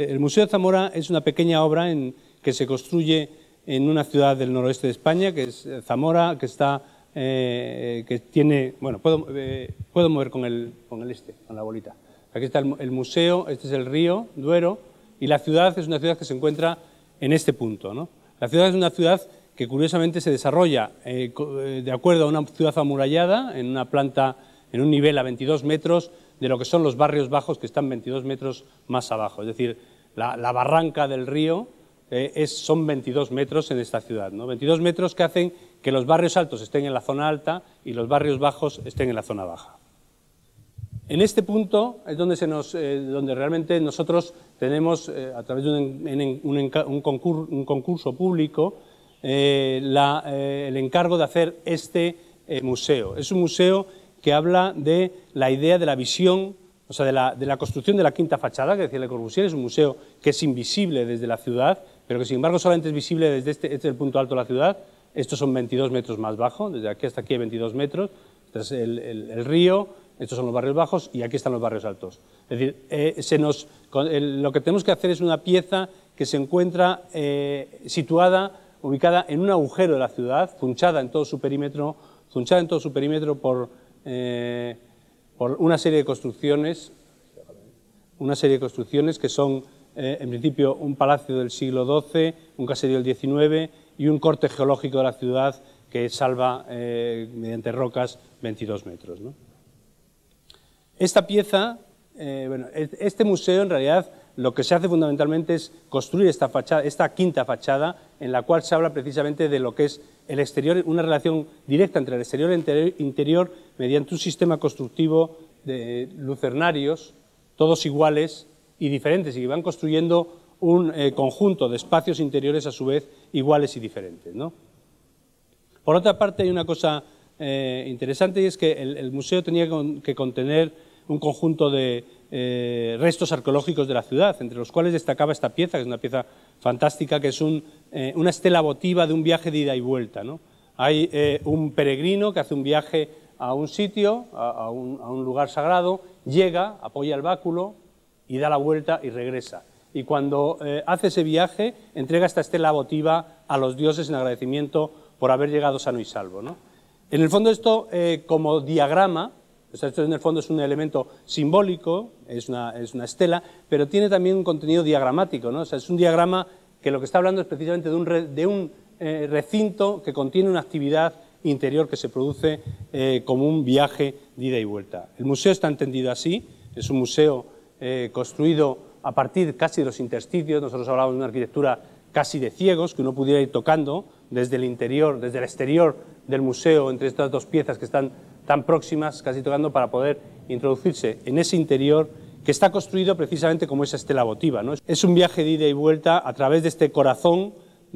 El Museo de Zamora es una pequeña obra que se construye en una ciudad del noroeste de España, que es Zamora, que tiene... Bueno, puedo mover con la bolita. Aquí está el museo, este es el río Duero, y la ciudad es una ciudad que se encuentra en este punto, ¿no? La ciudad es una ciudad que curiosamente se desarrolla de acuerdo a una ciudad amurallada, en una planta, en un nivel a 22 metros de lo que son los barrios bajos, que están 22 metros más abajo. Es decir, la barranca del río son 22 metros en esta ciudad, ¿no? 22 metros que hacen que los barrios altos estén en la zona alta y los barrios bajos estén en la zona baja. En este punto es donde realmente nosotros tenemos, a través de un concurso público, el encargo de hacer este museo. Es un museo que habla de la idea de la visión, o sea, de la construcción de la quinta fachada, que decía Le Corbusier. Es un museo que es invisible desde la ciudad, pero que sin embargo solamente es visible desde este es el punto alto de la ciudad. Estos son 22 metros más bajo, desde aquí hasta aquí hay 22 metros. Este es el río, estos son los barrios bajos y aquí están los barrios altos. Es decir, lo que tenemos que hacer es una pieza que se encuentra ubicada en un agujero de la ciudad, funchada en todo su perímetro por una serie de construcciones que son, en principio, un palacio del siglo XII, un caserío del XIX y un corte geológico de la ciudad que salva, mediante rocas, 22 metros, ¿no? Esta pieza, este museo, en realidad, lo que se hace fundamentalmente es construir esta quinta fachada, en la cual se habla precisamente de lo que es el exterior, una relación directa entre el exterior y el interior mediante un sistema constructivo de lucernarios, todos iguales y diferentes, y que van construyendo un conjunto de espacios interiores a su vez iguales y diferentes, ¿no? Por otra parte, hay una cosa interesante, y es que el museo tenía que contener un conjunto de restos arqueológicos de la ciudad, entre los cuales destacaba esta pieza, que es una pieza fantástica, que es una estela votiva de un viaje de ida y vuelta, ¿no? Hay un peregrino que hace un viaje a un sitio, a un lugar sagrado, llega, apoya el báculo y da la vuelta y regresa. Y cuando hace ese viaje, entrega esta estela votiva a los dioses en agradecimiento por haber llegado sano y salvo, ¿no? En el fondo esto, como diagrama, o sea, esto en el fondo es un elemento simbólico, es una estela, pero tiene también un contenido diagramático, ¿no? O sea, es un diagrama que lo que está hablando es precisamente de un recinto que contiene una actividad interior que se produce como un viaje de ida y vuelta. El museo está entendido así, es un museo construido a partir casi de los intersticios. Nosotros hablamos de una arquitectura casi de ciegos, que uno pudiera ir tocando desde el interior, desde el exterior del museo, entre estas dos piezas que están tan próximas, casi tocando, para poder introducirse en ese interior que está construido precisamente como esa estela votiva, ¿no? Es un viaje de ida y vuelta a través de este corazón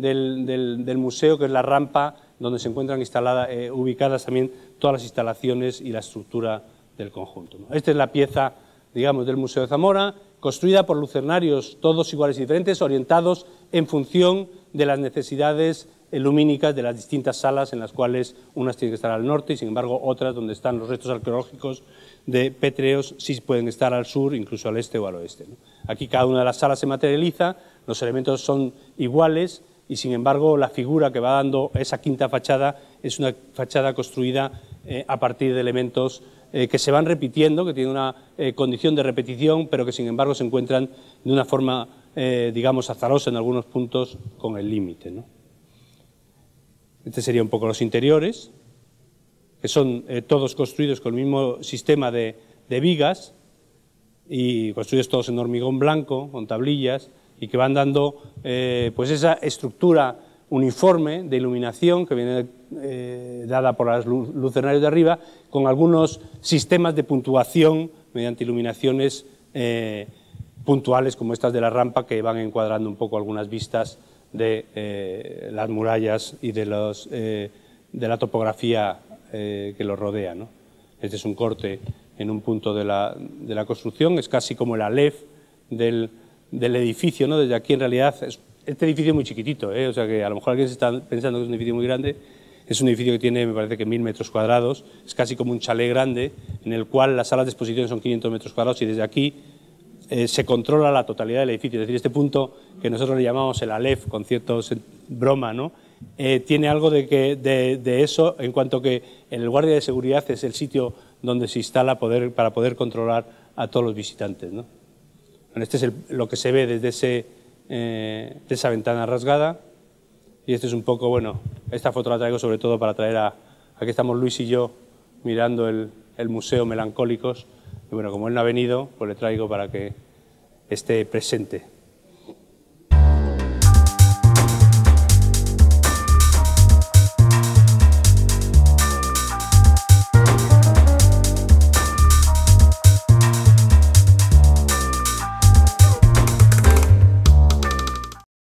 del museo, que es la rampa donde se encuentran ubicadas también todas las instalaciones y la estructura del conjunto, ¿no? Esta es la pieza, digamos, del Museo de Zamora, construida por lucernarios todos iguales y diferentes, orientados en función de las necesidades lumínicas de las distintas salas, en las cuales unas tienen que estar al norte y, sin embargo, otras, donde están los restos arqueológicos de pétreos, sí pueden estar al sur, incluso al este o al oeste, ¿no? Aquí cada una de las salas se materializa, los elementos son iguales y, sin embargo, la figura que va dando esa quinta fachada es una fachada construida a partir de elementos que se van repitiendo, que tienen una condición de repetición, pero que, sin embargo, se encuentran de una forma, digamos, azarosa en algunos puntos con el límite, ¿no? Este sería un poco los interiores, que son todos construidos con el mismo sistema de vigas y construidos todos en hormigón blanco, con tablillas, y que van dando pues esa estructura uniforme de iluminación que viene dada por los lucernarios de arriba, con algunos sistemas de puntuación mediante iluminaciones puntuales, como estas de la rampa, que van encuadrando un poco algunas vistas de las murallas y de la topografía que los rodea, ¿no? Este es un corte en un punto de la construcción, es casi como el alef del edificio, ¿no? Desde aquí, en realidad, este edificio es muy chiquitito, o sea que a lo mejor alguien se está pensando que es un edificio muy grande. Es un edificio que tiene, me parece que 1000 metros cuadrados, es casi como un chalet grande, en el cual las salas de exposición son 500 metros cuadrados, y desde aquí se controla la totalidad del edificio. Es decir, este punto que nosotros le llamamos el Aleph, con cierta broma, ¿no? Tiene algo de eso, en cuanto que el guardia de seguridad es el sitio donde se instala para poder controlar a todos los visitantes, ¿no? Bueno, este es lo que se ve desde esa ventana rasgada, y este es un poco, bueno, esta foto la traigo sobre todo para traer aquí estamos Luis y yo mirando el Museo Melancólicos, y bueno, como él no ha venido, pues le traigo para que esté presente.